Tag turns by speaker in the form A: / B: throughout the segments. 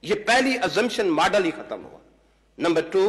A: ये पहली assumption model ही खत्म हुआ। नंबर 2,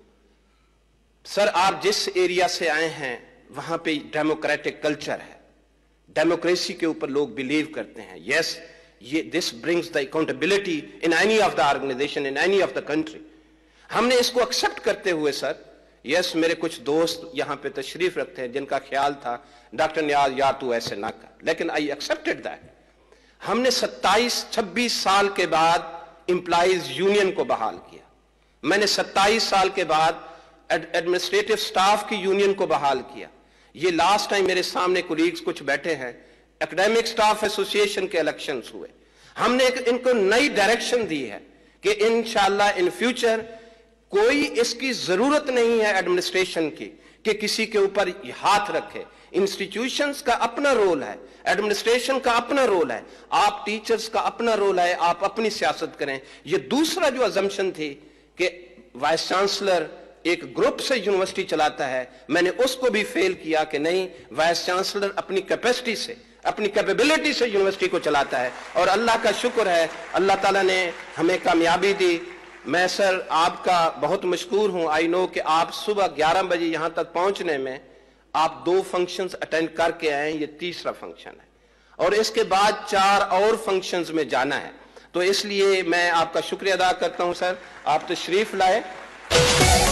A: सर आप जिस एरिया से आए हैं वहां पे डेमोक्रेटिक कल्चर है, डेमोक्रेसी के ऊपर लोग बिलीव करते हैं। यस, ये this brings the accountability in any of the organization, in any of the country. हमने इसको एक्सेप्ट करते हुए सर, यस मेरे कुछ दोस्त यहां पे तशरीफ रखते हैं जिनका ख्याल था डॉक्टर नियाज यार तू ऐसे ना कर, लेकिन आई एक्सेप्टेड दैट। हमने 27-26 साल के बाद एम्प्लॉइज यूनियन को बहाल किया। मैंने 27 साल के बाद एडमिनिस्ट्रेटिव स्टाफ की यूनियन को बहाल किया। ये लास्ट टाइम मेरे सामने कोलीग्स कुछ बैठे हैं, एकेडमिक स्टाफ एसोसिएशन के इलेक्शंस हुए। हमने इनको नई डायरेक्शन दी है कि इंशाअल्लाह इन फ्यूचर कोई इसकी जरूरत नहीं है एडमिनिस्ट्रेशन की कि किसी के ऊपर हाथ रखे। इंस्टीट्यूशंस का अपना रोल है, एडमिनिस्ट्रेशन का अपना रोल है, आप टीचर्स का अपना रोल है, आप अपनी सियासत करें। ये दूसरा जो अजम्पशन थी कि वाइस चांसलर एक ग्रुप से यूनिवर्सिटी चलाता है, मैंने उसको भी फेल किया कि नहीं, वाइस चांसलर अपनी कैपेसिटी से, अपनी कैपेबिलिटी से यूनिवर्सिटी को चलाता है। और अल्लाह का शुक्र है, अल्लाह ताला ने हमें कामयाबी दी। मैं सर आपका बहुत मशकूर हूं। आई नो कि आप सुबह 11 बजे यहां तक पहुंचने में आप 2 फंक्शंस अटेंड करके आए, ये तीसरा फंक्शन है और इसके बाद 4 और फंक्शंस में जाना है। तो इसलिए मैं आपका शुक्रिया अदा करता हूं सर, आप तशरीफ लाए।